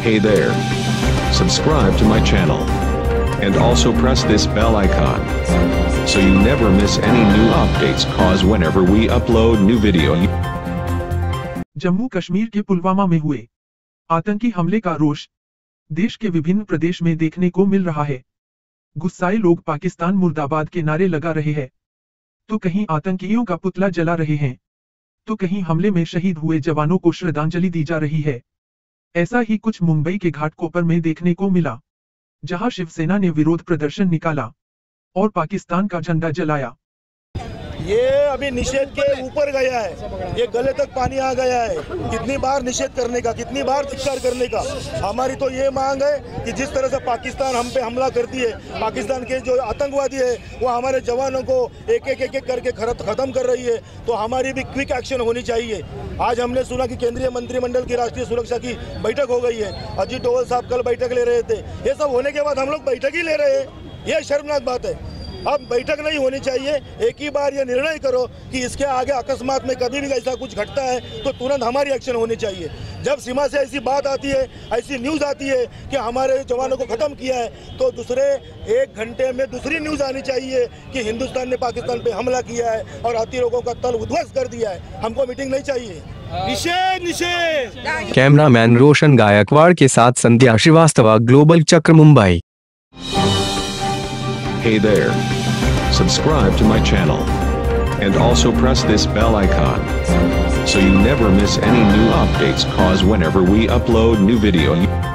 Hey there. Subscribe to my channel. And also press this bell icon. So you never miss any new updates cause whenever we upload new video. Jammu Kashmir के पुलवामा में हुए आतंकी हमले का रोष देश के विभिन्न प्रदेश में देखने को मिल रहा है। गुस्साए लोग पाकिस्तान मुर्दाबाद के नारे लगा रहे हैं, तो कहीं आतंकियों का पुतला जला रहे हैं, तो कहीं हमले में शहीद हुए जवानों को श्रद्धांजलि दी जा रही है। ऐसा ही कुछ मुंबई के घाटकोपर में देखने को मिला, जहां शिवसेना ने विरोध प्रदर्शन निकाला और पाकिस्तान का झंडा जलाया। ये अभी निषेध के ऊपर गया है, ये गले तक पानी आ गया है। कितनी बार निषेध करने का, कितनी बार धिक्कार करने का। हमारी तो ये मांग है कि जिस तरह से पाकिस्तान हम पे हमला करती है, पाकिस्तान के जो आतंकवादी है वो हमारे जवानों को एक एक करके खत्म कर रही है, तो हमारी भी क्विक एक्शन होनी चाहिए। आज हमने सुना कि केंद्रीय मंत्रिमंडल की राष्ट्रीय सुरक्षा की बैठक हो गई है। अजीत डोवल साहब कल बैठक ले रहे थे। ये सब होने के बाद हम लोग बैठक ही ले रहे हैं, ये शर्मनाक बात है। अब बैठक नहीं होनी चाहिए। एक ही बार ये निर्णय करो कि इसके आगे अकस्मात में कभी भी ऐसा कुछ घटता है तो तुरंत हमारी एक्शन होनी चाहिए। जब सीमा से ऐसी बात आती है, ऐसी न्यूज़ आती है कि हमारे जवानों को खत्म किया है, तो दूसरे 1 घंटे में दूसरी न्यूज़ आनी चाहिए कि हिंदुस्तान ने पाकिस्तान पे हमला किया है और हाथी लोगों का तल उद्ध्वस्त कर दिया है। हमको मीटिंग नहीं चाहिए। निषेध निषेध। कैमरामैन रोशन गायकवाड़ के साथ संध्या श्रीवास्तव, ग्लोबल चक्र, Mumbai. Hey there. Subscribe to my channel. And also press this bell icon. So you never miss any new updates cause whenever we upload new video.